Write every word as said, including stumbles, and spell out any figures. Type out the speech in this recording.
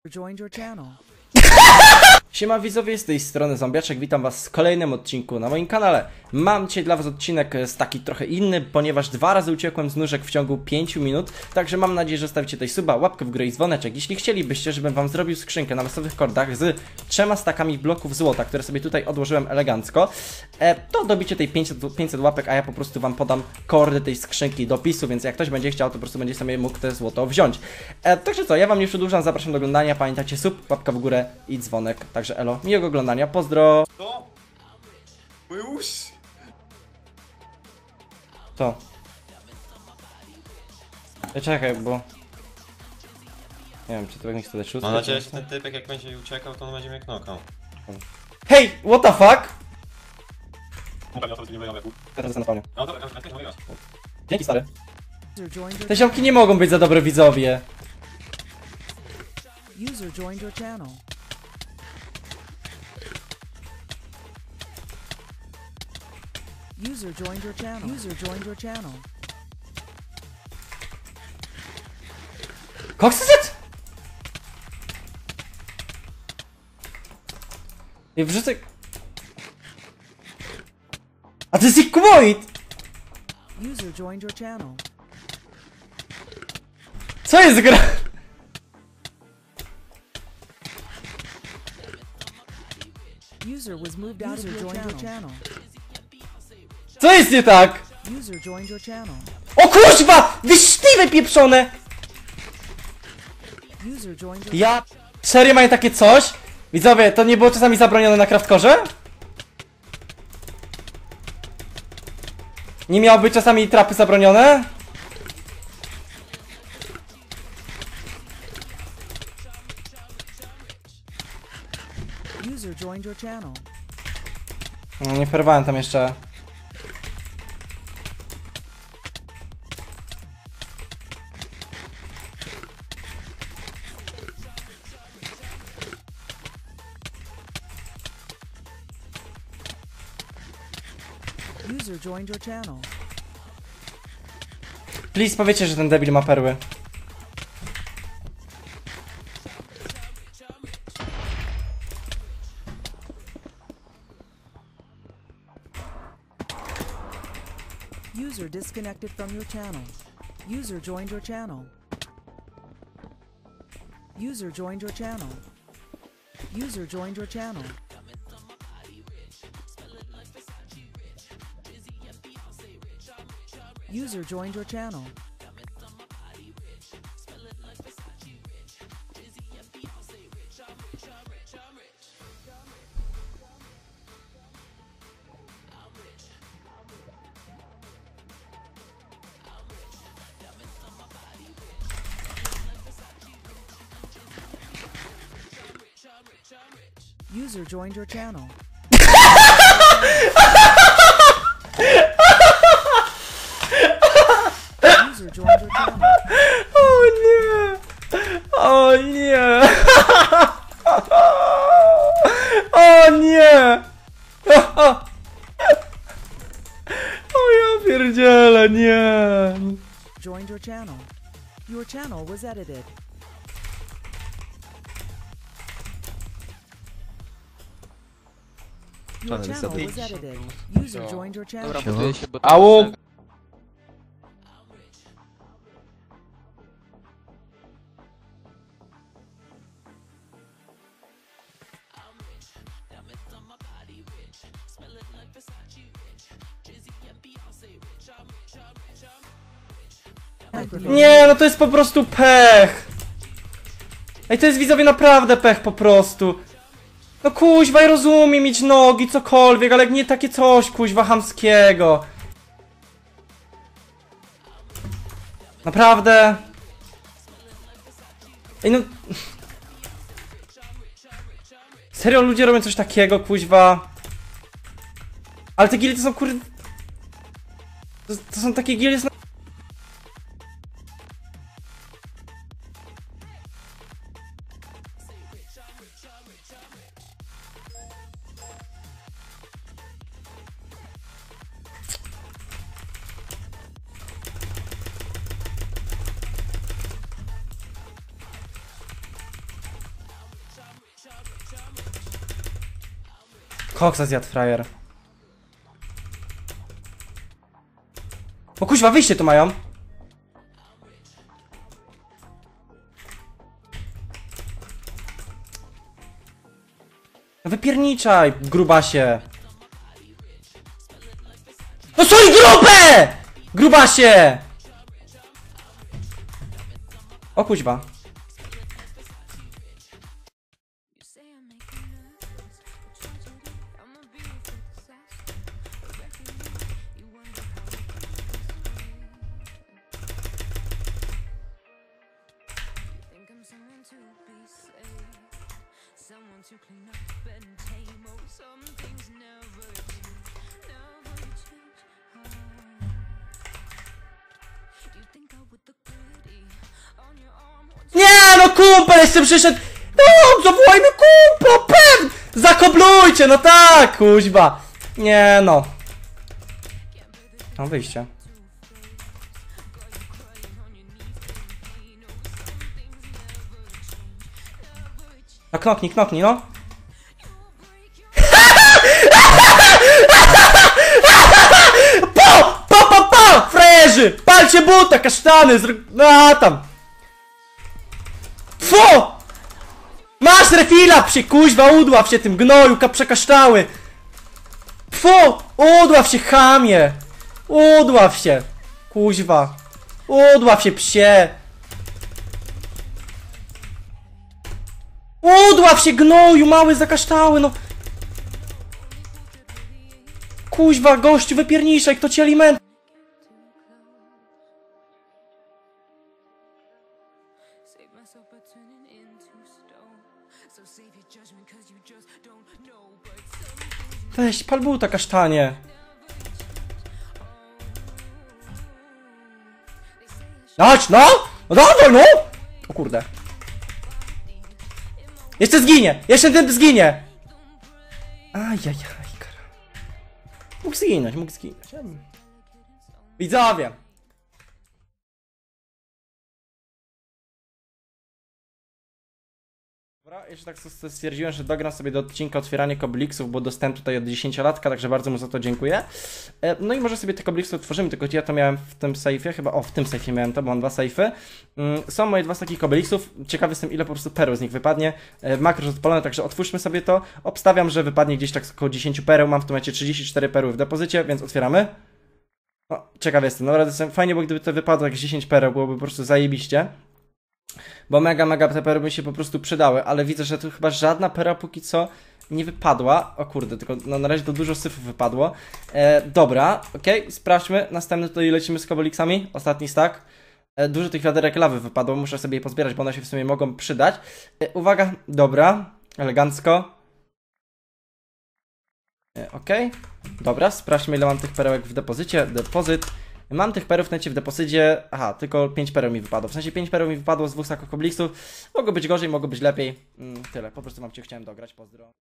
Joined your channel. Siema widzowie, z tej strony Zombiaczek, witam was w kolejnym odcinku na moim kanale. Mam dzisiaj dla was odcinek z taki trochę inny, ponieważ dwa razy uciekłem z nóżek w ciągu pięciu minut. Także mam nadzieję, że zostawicie tutaj suba, łapkę w górę i dzwoneczek. Jeśli chcielibyście, żebym wam zrobił skrzynkę na losowych kordach z trzema stakami bloków złota, które sobie tutaj odłożyłem elegancko, e, to dobicie tej pięćset, pięćset łapek, a ja po prostu wam podam kordy tej skrzynki do opisu, więc jak ktoś będzie chciał, to po prostu będzie sobie mógł te złoto wziąć. E, także co, ja wam nie przedłużam, zapraszam do oglądania, pamiętajcie sub, łapka w górę i dzwonek. Także elo, miłego oglądania, pozdro! Co? Mój uś! To. E, czekaj, bo... Nie wiem, czy to jakiś tutaj szósty? Mam nadzieję, że ten typek jak będzie uciekał, to on będzie mnie knokał. Hej, what the fuck? Teraz na pewno. No dobra, ja Dzięki, stary. User joined your Te ziomki nie mogą być za dobre widzowie. User joined your channel. User joined your channel. User joined your channel. Koksyzet! I wrzucę... A to jest ich kuboid! User joined your channel. Co jest gra? User was moved out of your channel. channel. Co jest nie tak? User joined your channel. O kuźwa! Wyśliwe pieprzone! User joined your Ja... Serio mają takie coś? Widzowie, to nie było czasami zabronione na Craftkorze? Nie miały być czasami trapy zabronione? User joined your channel. No, nie przerwałem tam jeszcze. User joined your channel. Please powiecie, że ten debil ma perły. User disconnected from your channel. User joined your channel. User joined your channel. User joined your channel. User joined your channel. User joined your channel. User joined your channel. O nie! O nie! O nie! O ja pierdzielę, nie! Joined your channel. Your channel was edited. Your Channel is channel was edited. edited. User joined your channel. Dobra, buduję się, bo Au! Nie, no to jest po prostu pech! Ej, to jest widzowie naprawdę pech po prostu. No kuźwa, ja rozumiem mieć nogi, cokolwiek, ale nie takie coś, kuźwa, chamskiego. Naprawdę? Ej, no... Serio ludzie robią coś takiego, kuźwa? Ale te gildy to są kur... To, to są takie gildy... Koksa zjadł frajer. O kuźwa, wyjście tu mają. No wypierniczaj, grubasie. No stój grupę! Grubasie! O kuźwa. Someone to clean up and tame. Oh, some things never change, never change. Oh. Do you think I would look pretty on your arm? Nie no, kumpel jeszcze przyszedł. No, zawołajmy kumpla, pewnie. Zakoblujcie, no tak, kuźba. Nie no. Mam wyjście. No knoknij, knoknij, no. Po! Po, po, po! Frajerzy! Palcie buta, kasztany! Zr... No tam! Fu! Masz refila, psie, kuźwa, udław się tym gnoju, przekaształy! Fu! Udław się, chamie! Udław się! Kuźwa! Udław się, psie! Udław się, gnoju, mały, zakaształy, no! Kuźwa, gościu, wypierniszaj, kto ci aliment? Save myself by turning into stone. So save your judgment, 'cause you just don't know. But some things Weź, pal buta, kasztanie. Chodź, no! No dawaj, no! O kurde. Jeszcze zginie! Jeszcze ten zginie! Ajajaj, kara. Mógł zginąć, mógł zginąć. Widzowie! Dobra, jeszcze tak stwierdziłem, że dogram sobie do odcinka otwieranie kobliksów, bo dostałem tutaj od dziesięciolatka, także bardzo mu za to dziękuję. No i może sobie te kobliksy otworzymy, tylko ja to miałem w tym sejfie, chyba, o, w tym sejfie miałem to, bo mam dwa sejfy. Są moje dwa z takich kobliksów, ciekawy jestem, ile po prostu pereł z nich wypadnie. Makro już odpalone, także otwórzmy sobie to. Obstawiam, że wypadnie gdzieś tak około dziesięć pereł, mam w tym momencie trzydzieści cztery perły w depozycie, więc otwieramy. O, ciekawy jestem, naprawdę fajnie, bo gdyby to wypadło jak dziesięć pereł, byłoby po prostu zajebiście. Bo mega, mega te perły mi się po prostu przydały, ale widzę, że tu chyba żadna perła póki co nie wypadła. O kurde, tylko no, na razie to dużo syfów wypadło. E, dobra, okej, okay, sprawdźmy. Następny tutaj lecimy z koboliksami. Ostatni stack. E, dużo tych wiaderek lawy wypadło, muszę sobie je pozbierać, bo one się w sumie mogą przydać. E, uwaga, dobra, elegancko. E, okej, okay. Dobra, sprawdźmy, ile mam tych perełek w depozycie. Depozyt. Mam tych perów w necie w depozycie. Aha, tylko pięć pereł mi wypadło. W sensie pięć pereł mi wypadło z dwóch staków kobliksów. Mogło być gorzej, mogło być lepiej. Mm, tyle, po prostu wam cię chciałem dograć. Pozdro.